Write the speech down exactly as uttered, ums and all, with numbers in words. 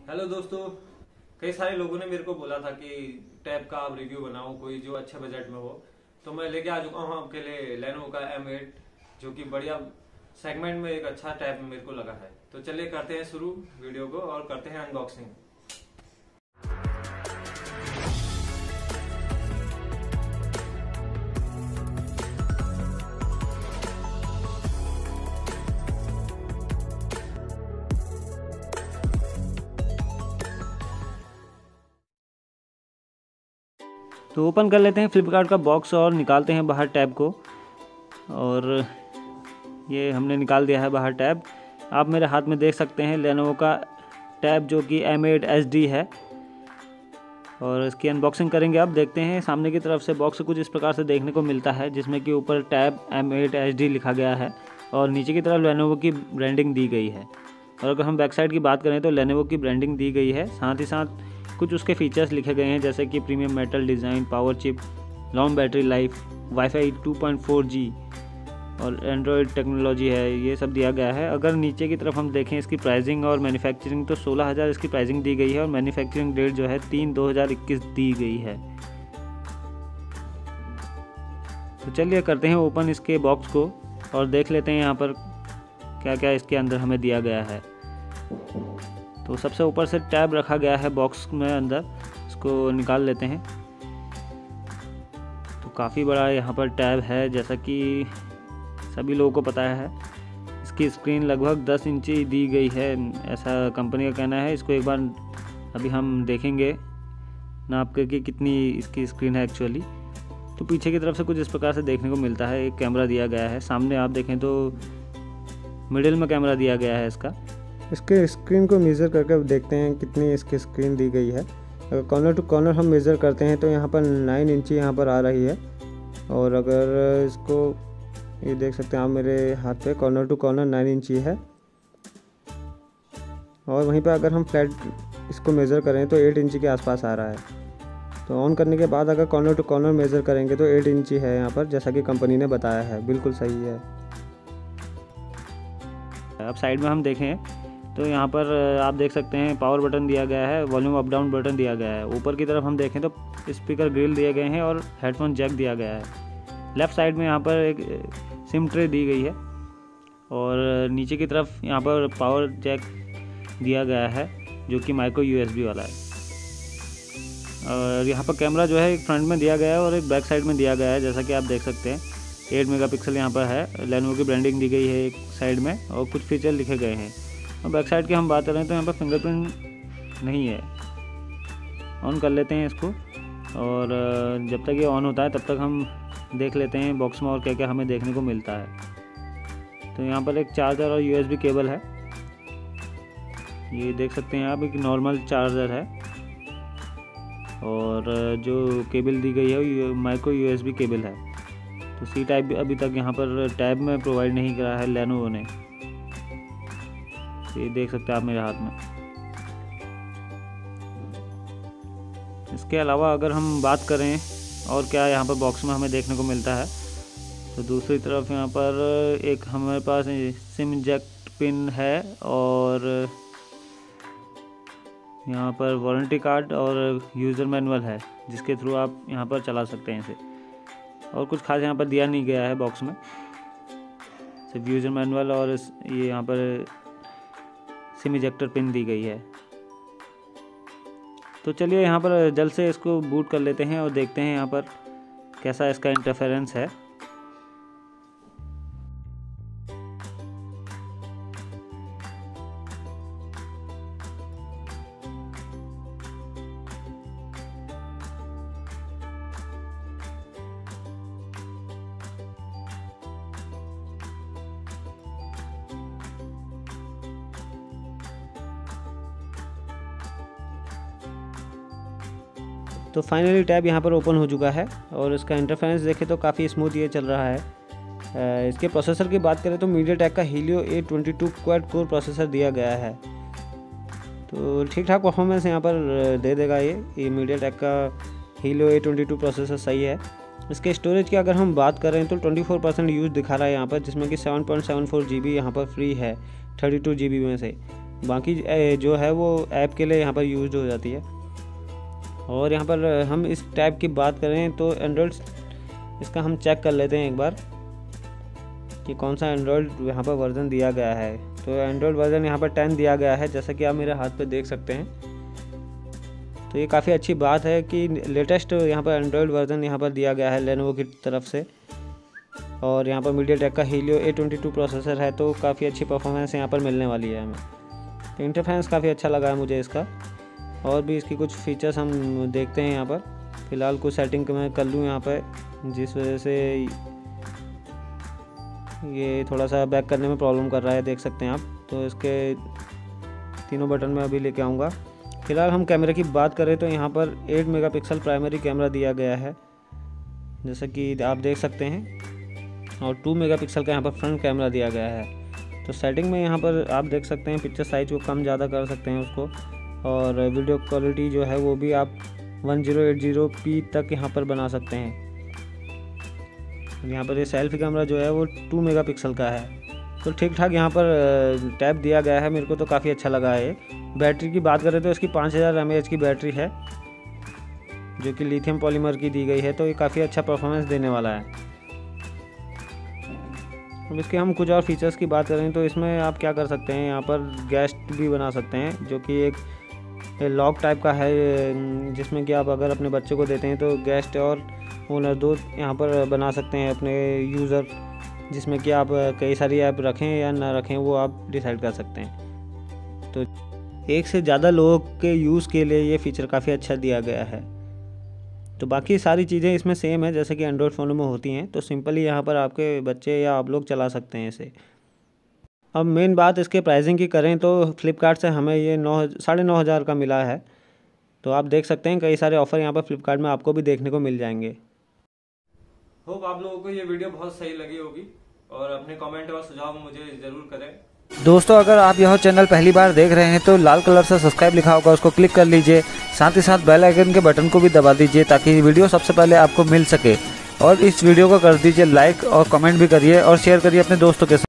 Hello दोस्तों, कई सारे लोगों ने मेरे को बोला था कि टैब का आप रिव्यू बनाओ कोई जो अच्छे बजट में हो। तो मैं लेके आ चुका हूँ आपके लिए लेनोवो का एम एट, जो कि बढ़िया सेगमेंट में एक अच्छा टैब मेरे को लगा है। तो चलिए करते हैं शुरू वीडियो को और करते हैं अनबॉक्सिंग। तो ओपन कर लेते हैं फ्लिपकार्ट का बॉक्स और निकालते हैं बाहर टैब को। और ये हमने निकाल दिया है बाहर टैब। आप मेरे हाथ में देख सकते हैं लेनोवो का टैब जो कि एम एट एच डी है। और इसकी अनबॉक्सिंग करेंगे। अब देखते हैं सामने की तरफ से बॉक्स कुछ इस प्रकार से देखने को मिलता है, जिसमें कि ऊपर tab M eight H D लिखा गया है और नीचे की तरफ लेनोवो की ब्रांडिंग दी गई है। और अगर हम बैक साइड की बात करें तो लेनोवो की ब्रांडिंग दी गई है, साथ ही साथ कुछ उसके फीचर्स लिखे गए हैं, जैसे कि premium metal design, power chip, long battery life, wifi two point four G और एंड्रॉयड टेक्नोलॉजी है, ये सब दिया गया है। अगर नीचे की तरफ हम देखें इसकी प्राइसिंग और मैन्युफैक्चरिंग, तो सोलह हज़ार इसकी प्राइसिंग दी गई है और मैन्युफैक्चरिंग डेट जो है तीन दो हज़ार इक्कीस दी गई है। तो चलिए करते हैं ओपन इसके बॉक्स को और देख लेते हैं यहाँ पर क्या क्या इसके अंदर हमें दिया गया है। तो सबसे ऊपर से टैब रखा गया है बॉक्स में अंदर, इसको निकाल लेते हैं। तो काफ़ी बड़ा यहाँ पर टैब है, जैसा कि सभी लोगों को पता है। इसकी स्क्रीन लगभग दस इंची दी गई है, ऐसा कंपनी का कहना है। इसको एक बार अभी हम देखेंगे नाप करके कितनी इसकी स्क्रीन है एक्चुअली। तो पीछे की तरफ से कुछ इस प्रकार से देखने को मिलता है। एक कैमरा दिया गया है, सामने आप देखें तो मिडिल में कैमरा दिया गया है इसका। इसके स्क्रीन को मेज़र करके देखते हैं कितनी इसकी स्क्रीन दी गई है। अगर कॉर्नर टू कॉर्नर हम मेज़र करते हैं तो यहाँ पर नाइन इंची यहाँ पर आ रही है। और अगर इसको ये देख सकते हैं आप मेरे हाथ पे, कॉर्नर टू कॉर्नर नाइन इंची है। और वहीं पे अगर हम फ्लैट इसको मेज़र करें तो एट इंची के आसपास आ रहा है। तो ऑन करने के बाद अगर कॉर्नर टू कॉर्नर मेज़र करेंगे तो एट इंची है यहाँ पर, जैसा कि कंपनी ने बताया है। बिल्कुल सही है। अब साइड में हम देखें तो यहाँ पर आप देख सकते हैं पावर बटन दिया गया है, वॉल्यूम अप डाउन बटन दिया गया है। ऊपर की तरफ हम देखें तो स्पीकर ग्रिल दिए गए हैं और हेडफोन जैक दिया गया है। लेफ़्ट साइड में यहाँ पर एक सिम ट्रे दी गई है और नीचे की तरफ यहाँ पर पावर जैक दिया गया है, जो कि माइक्रो यूएसबी वाला है। और यहाँ पर कैमरा जो है एक फ्रंट में दिया गया है और एक बैक साइड में दिया गया है, जैसा कि आप देख सकते हैं। एट मेगापिक्सल यहाँ पर है। लेनोवो की ब्रांडिंग दी गई है एक साइड में और कुछ फीचर लिखे गए हैं। और बैक साइड की हम बात करें तो यहाँ पर फिंगरप्रिंट नहीं है। ऑन कर लेते हैं इसको और जब तक ये ऑन होता है तब तक हम देख लेते हैं बॉक्स में और क्या क्या हमें देखने को मिलता है। तो यहाँ पर एक चार्जर और यूएसबी केबल है, ये देख सकते हैं आप। एक नॉर्मल चार्जर है और जो केबल दी गई है वो माइक्रो यूएसबी केबल है। तो सी टाइप अभी तक यहाँ पर टैब में प्रोवाइड नहीं करा है लेनोवो ने, ये देख सकते हैं आप मेरे हाथ में। इसके अलावा अगर हम बात करें और क्या यहाँ पर बॉक्स में हमें देखने को मिलता है, तो दूसरी तरफ यहाँ पर एक हमारे पास सिम इजेक्ट पिन है और यहाँ पर वारंटी कार्ड और यूज़र मैनुअल है, जिसके थ्रू आप यहाँ पर चला सकते हैं इसे। और कुछ खास यहाँ पर दिया नहीं गया है बॉक्स में, सिर्फ यूज़र मैनुअल और ये यहाँ पर सिम इजेक्टर पिन दी गई है। तो चलिए यहाँ पर जल्द से इसको बूट कर लेते हैं और देखते हैं यहाँ पर कैसा इसका इंटरफेरेंस है। तो फाइनली टैब यहाँ पर ओपन हो चुका है और इसका इंटरफेरेंस देखें तो काफ़ी स्मूथ ये चल रहा है। इसके प्रोसेसर की बात करें तो मीडियाटेक का Helio A twenty two quad core processor दिया गया है। तो ठीक ठाक परफॉर्मेंस यहाँ पर दे देगा ये ये मीडियाटेक का Helio A twenty two processor सही है। इसके स्टोरेज की अगर हम बात करें तो ट्वेंटी फोर परसेंट यूज़ दिखा रहा है यहाँ पर, जिसमें कि seven point seven four G B यहाँ पर फ्री है थर्टी टू जी बी में से। बाकी जो है वो ऐप के लिए यहाँ पर यूज हो जाती है। और यहाँ पर हम इस टैब की बात करें तो एंड्रॉयड इसका हम चेक कर लेते हैं एक बार कि कौन सा एंड्रॉयड यहाँ पर वर्ज़न दिया गया है। तो एंड्रॉयड वर्ज़न यहाँ पर टेन दिया गया है, जैसा कि आप मेरे हाथ पे देख सकते हैं। तो ये काफ़ी अच्छी बात है कि लेटेस्ट यहाँ पर एंड्रॉयड वर्ज़न यहाँ पर दिया गया है लेनोवो की तरफ से। और यहाँ पर मीडियाटेक का Helio A twenty two processor है, तो काफ़ी अच्छी परफॉर्मेंस यहाँ पर मिलने वाली है हमें। तो इंटरफेरेंस काफ़ी अच्छा लगा है मुझे इसका। और भी इसकी कुछ फीचर्स हम देखते हैं यहाँ पर। फ़िलहाल कुछ सेटिंग मैं कर लूँ यहाँ पर, जिस वजह से ये थोड़ा सा बैक करने में प्रॉब्लम कर रहा है, देख सकते हैं आप। तो इसके तीनों बटन में अभी लेके आऊँगा। फ़िलहाल हम कैमरे की बात करें तो यहाँ पर एट मेगापिक्सल प्राइमरी कैमरा दिया गया है, जैसा कि आप देख सकते हैं। और टू मेगापिक्सल का यहाँ पर फ्रंट कैमरा दिया गया है। तो सेटिंग में यहाँ पर आप देख सकते हैं पिक्चर साइज को कम ज़्यादा कर सकते हैं उसको। और वीडियो क्वालिटी जो है वो भी आप one zero eight zero P तक यहाँ पर बना सकते हैं। यहाँ पर ये सेल्फी कैमरा जो है वो टू मेगापिक्सल का है। तो ठीक ठाक यहाँ पर टैब दिया गया है, मेरे को तो काफ़ी अच्छा लगा है। बैटरी की बात करें तो इसकी पाँच हज़ार एम ए एच की बैटरी है, जो कि लिथियम पॉलीमर की दी गई है। तो ये काफ़ी अच्छा परफॉर्मेंस देने वाला है। अब इसके हम कुछ और फीचर्स की बात करें तो इसमें आप क्या कर सकते हैं, यहाँ पर गेस्ट भी बना सकते हैं, जो कि एक लॉक टाइप का है, जिसमें कि आप अगर अपने बच्चे को देते हैं तो गेस्ट और ओनर दो यहाँ पर बना सकते हैं अपने यूज़र, जिसमें कि आप कई सारी ऐप रखें या ना रखें वो आप डिसाइड कर सकते हैं। तो एक से ज़्यादा लोगों के यूज़ के लिए ये फ़ीचर काफ़ी अच्छा दिया गया है। तो बाकी सारी चीज़ें इसमें सेम है जैसे कि एंड्रॉयड फ़ोन में होती हैं। तो सिंपली यहाँ पर आपके बच्चे या आप लोग चला सकते हैं इसे। अब मेन बात इसके प्राइसिंग की करें तो फ्लिपकार्ट से हमें ये नौ साढ़े नौ हज़ार का मिला है। तो आप देख सकते हैं कई सारे ऑफ़र यहाँ पर फ्लिपकार्ट में आपको भी देखने को मिल जाएंगे। होप आप लोगों को ये वीडियो बहुत सही लगी होगी और अपने कमेंट और सुझाव मुझे ज़रूर करें। दोस्तों, अगर आप यह चैनल पहली बार देख रहे हैं तो लाल कलर से सब्सक्राइब लिखा होगा, उसको क्लिक कर लीजिए। साथ ही साथ बेल आइकन के बटन को भी दबा दीजिए ताकि वीडियो सबसे पहले आपको मिल सके। और इस वीडियो को कर दीजिए लाइक और कमेंट भी करिए और शेयर करिए अपने दोस्तों के साथ।